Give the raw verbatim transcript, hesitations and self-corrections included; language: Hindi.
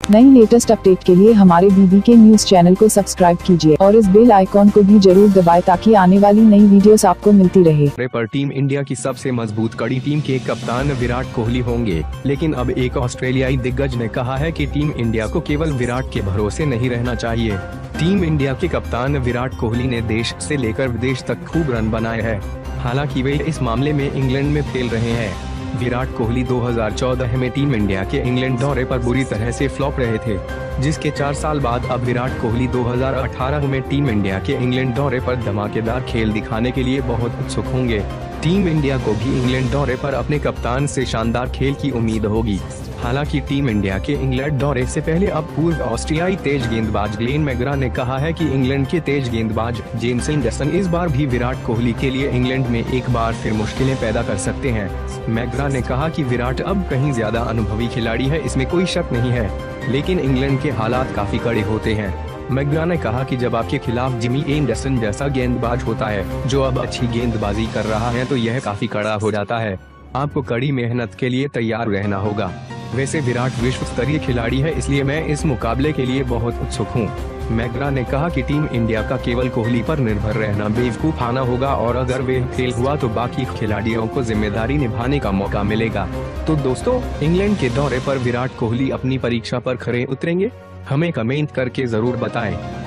नई लेटेस्ट अपडेट के लिए हमारे बीबी के न्यूज चैनल को सब्सक्राइब कीजिए और इस बेल आइकॉन को भी जरूर दबाएं ताकि आने वाली नई वीडियोस आपको मिलती रहे। पर टीम इंडिया की सबसे मजबूत कड़ी टीम के कप्तान विराट कोहली होंगे, लेकिन अब एक ऑस्ट्रेलियाई दिग्गज ने कहा है कि टीम इंडिया को केवल विराट के भरोसे नहीं रहना चाहिए। टीम इंडिया के कप्तान विराट कोहली ने देश से लेकर विदेश तक खूब रन बनाए हैं। हालांकि वे इस मामले में इंग्लैंड में खेल रहे हैं। विराट कोहली दो हज़ार चौदह में टीम इंडिया के इंग्लैंड दौरे पर बुरी तरह से फ्लॉप रहे थे, जिसके चार साल बाद अब विराट कोहली दो हज़ार अठारह में टीम इंडिया के इंग्लैंड दौरे पर धमाकेदार खेल दिखाने के लिए बहुत उत्सुक होंगे। टीम इंडिया को भी इंग्लैंड दौरे पर अपने कप्तान से शानदार खेल की उम्मीद होगी। हालांकि टीम इंडिया के इंग्लैंड दौरे से पहले अब पूर्व ऑस्ट्रेलियाई तेज गेंदबाज ग्लेन मैकग्रा ने कहा है कि इंग्लैंड के तेज गेंदबाज जेम्स एंडरसन इस बार भी विराट कोहली के लिए इंग्लैंड में एक बार फिर मुश्किलें पैदा कर सकते हैं। मैकग्रा ने कहा कि विराट अब कहीं ज्यादा अनुभवी खिलाड़ी है, इसमें कोई शक नहीं है, लेकिन इंग्लैंड के हालात काफी कड़े होते हैं। मैकग्रा ने कहा कि जब आपके खिलाफ जिमी एंडरसन जैसा गेंदबाज होता है जो अब अच्छी गेंदबाजी कर रहा है, तो यह काफी कड़ा हो जाता है। आपको कड़ी मेहनत के लिए तैयार रहना होगा। वैसे विराट विश्व स्तरीय खिलाड़ी है, इसलिए मैं इस मुकाबले के लिए बहुत उत्सुक हूँ। मैकग्रा ने कहा कि टीम इंडिया का केवल कोहली पर निर्भर रहना बेवकूफाना होगा और अगर वे फेल हुआ तो बाकी खिलाड़ियों को जिम्मेदारी निभाने का मौका मिलेगा। तो दोस्तों, इंग्लैंड के दौरे पर विराट कोहली अपनी परीक्षा पर खरे उतरेंगे? हमें कमेंट करके जरूर बताएं।